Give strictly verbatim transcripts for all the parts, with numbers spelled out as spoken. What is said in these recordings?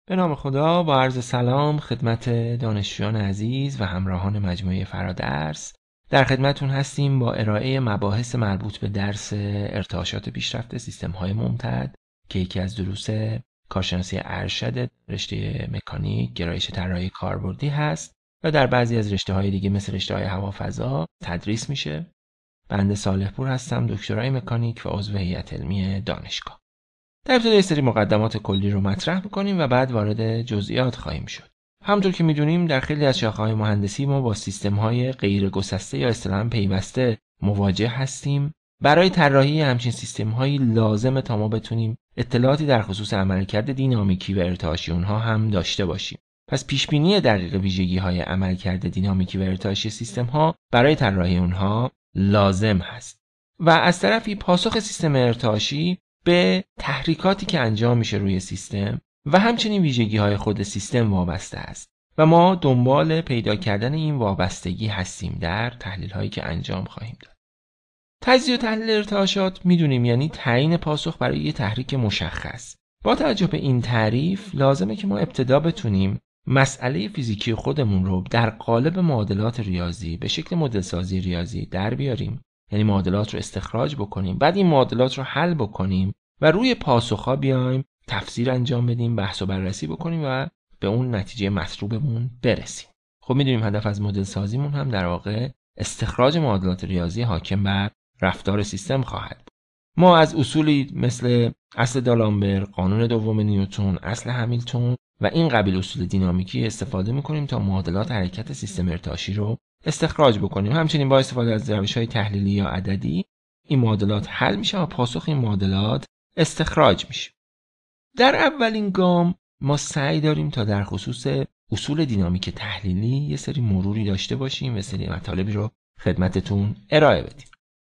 به نام خدا، با عرض سلام خدمت دانشجویان عزیز و همراهان مجموعه فرادرس. در خدمتون هستیم با ارائه مباحث مربوط به درس ارتعاشات پیشرفته سیستم‌های ممتد که یکی از دروس کارشناسی ارشد رشته مکانیک گرایش طراحی کاربردی هست و در بعضی از رشته‌های دیگه مثل رشته‌های هوافضا تدریس میشه. بنده صالح پور هستم، دکترای مکانیک و عضو هیئت علمی دانشگاه. در ابتدا یه سری مقدمات کلی رو مطرح می‌کنیم و بعد وارد جزئیات خواهیم شد. همونطور که می‌دونیم در خیلی از شاخه‌های مهندسی ما با سیستم‌های غیر گسسته یا اصطلاحاً پیوسته مواجه هستیم. برای طراحی همچین سیستم‌هایی لازمه تا ما بتونیم اطلاعاتی در خصوص عملکرد دینامیکی و ارتعاشی اونها هم داشته باشیم. پس پیش‌بینی دقیق ویژگی‌های عملکرد دینامیکی و ارتعاشی سیستم‌ها برای طراحی اونها لازم هست. و از طرفی پاسخ سیستم ارتعاشی به تحریکاتی که انجام میشه روی سیستم و همچنین ویژگی‌های خود سیستم وابسته است و ما دنبال پیدا کردن این وابستگی هستیم در تحلیل‌هایی که انجام خواهیم داد. تجزیه و تحلیل ارتعاشات میدونیم یعنی تعیین پاسخ برای یک تحریک مشخص. با توجه به این تعریف لازمه که ما ابتدا بتونیم مسئله فیزیکی خودمون رو در قالب معادلات ریاضی به شکل مدل سازی ریاضی در بیاریم، یعنی معادلات رو استخراج بکنیم، بعد این معادلات رو حل بکنیم و روی پاسخ‌ها بیایم تفسیر انجام بدیم، بحث و بررسی بکنیم و به اون نتیجه مطلوبمون برسیم. خب میدونیم هدف از مدل سازیمون هم در واقع استخراج معادلات ریاضی حاکم بر رفتار سیستم خواهد بود. ما از اصولی مثل اصل دالامبر، قانون دوم نیوتن، اصل همیلتون و این قبیل اصول دینامیکی استفاده می‌کنیم تا معادلات حرکت سیستم ارتعاشی رو استخراج بکنیم. همچنین با استفاده از روش‌های تحلیلی یا عددی این معادلات حل میشه و پاسخ این معادلات استخراج میشه. در اولین گام ما سعی داریم تا در خصوص اصول دینامیک تحلیلی یه سری مروری داشته باشیم و سری مطالبی رو خدمتتون ارائه بدیم.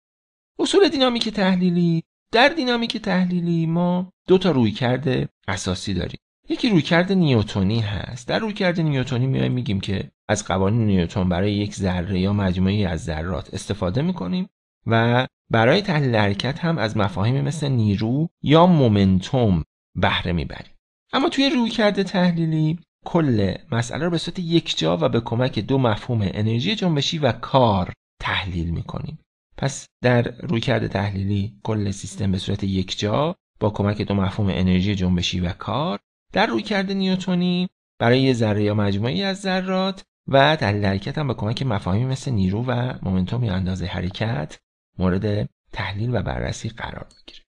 اصول دینامیک تحلیلی، در دینامیک تحلیلی ما دو تا رویکرد اساسی داریم. یکی رویکرد نیوتنی هست. در رویکرد نیوتنی میایم میگیم که از قوانین نیوتن برای یک ذره یا مجموعه‌ای از ذرات استفاده میکنیم و برای تحلیل حرکت هم از مفاهیم مثل نیرو یا مومنتوم بهره میبریم. اما توی رویکرد تحلیلی کل مسئله رو به صورت یکجا و به کمک دو مفهوم انرژی جنبشی و کار تحلیل میکنیم. پس در رویکرد تحلیلی کل سیستم به صورت یکجا با کمک دو مفهوم انرژی جنبشی و کار، در رویکرد نیوتنی برای یه ذره یا مجموعه‌ای از ذرات و تحلیل حرکت هم با کمک مفاهیمی مثل نیرو و مومنتوم یا اندازه حرکت مورد تحلیل و بررسی قرار بگیره.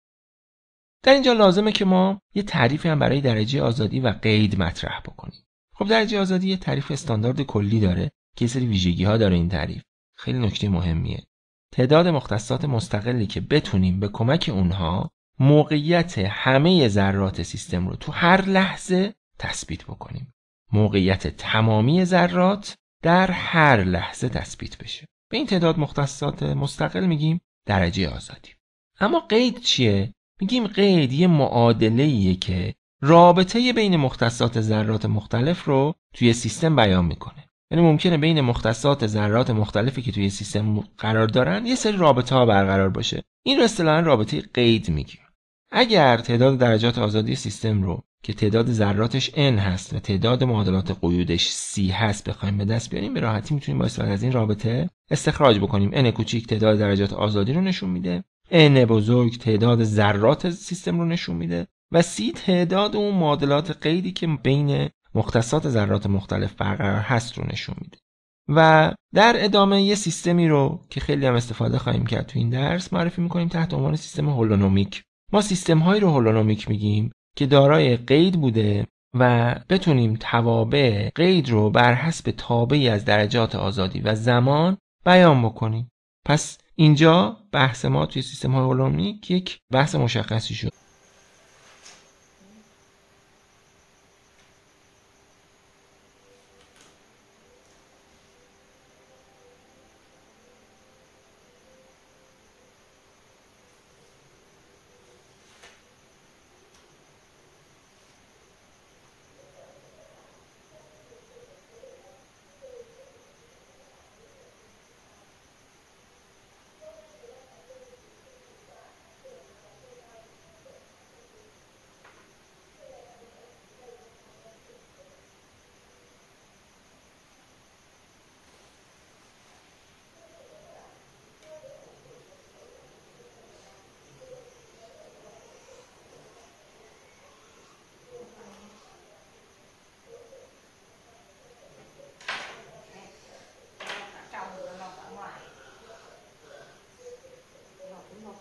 در اینجا لازمه که ما یه تعریفی هم برای درجه آزادی و قید مطرح بکنیم. خب درجه آزادی یه تعریف استاندارد کلی داره که یه سری ویژگی‌ها داره. این تعریف خیلی نکته مهمیه. تعداد مختصات مستقلی که بتونیم به کمک اونها موقعیت همه ذرات سیستم رو تو هر لحظه تثبیت بکنیم. موقعیت تمامی ذرات در هر لحظه تثبیت بشه. به این تعداد مختصات مستقل میگیم درجه آزادی. اما قید چیه؟ میگیم قید یه معادله‌ایه که رابطه بین مختصات ذرات مختلف رو توی سیستم بیان میکنه. یعنی ممکنه بین مختصات ذرات مختلفی که توی سیستم قرار دارن یه سری رابطه ها برقرار باشه. این رو اصطلاحاً رابطه قید میگیم. اگر تعداد درجات آزادی سیستم رو که تعداد ذراتش n هست و تعداد معادلات قیودش c هست بخوایم به دست بیاریم، به راحتی میتونیم با استفاده از این رابطه استخراج بکنیم. n کوچیک تعداد درجات آزادی رو نشون میده، n بزرگ تعداد ذرات سیستم رو نشون میده و c تعداد اون معادلات قیدی که بین مختصات ذرات مختلف برقرار هست رو نشون میده. و در ادامه یه سیستمی رو که خیلی هم استفاده خواهیم کرد تو این درس معرفی میکنیم تحت عنوان سیستم هولونومیک. ما سیستم هایی رو هولونومیک میگیم که دارای قید بوده و بتونیم توابع قید رو بر حسب تابعی از درجات آزادی و زمان بیان بکنیم. پس اینجا بحث ما توی سیستم های هولونومیک یک بحث مشخصی شد.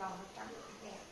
راحت تر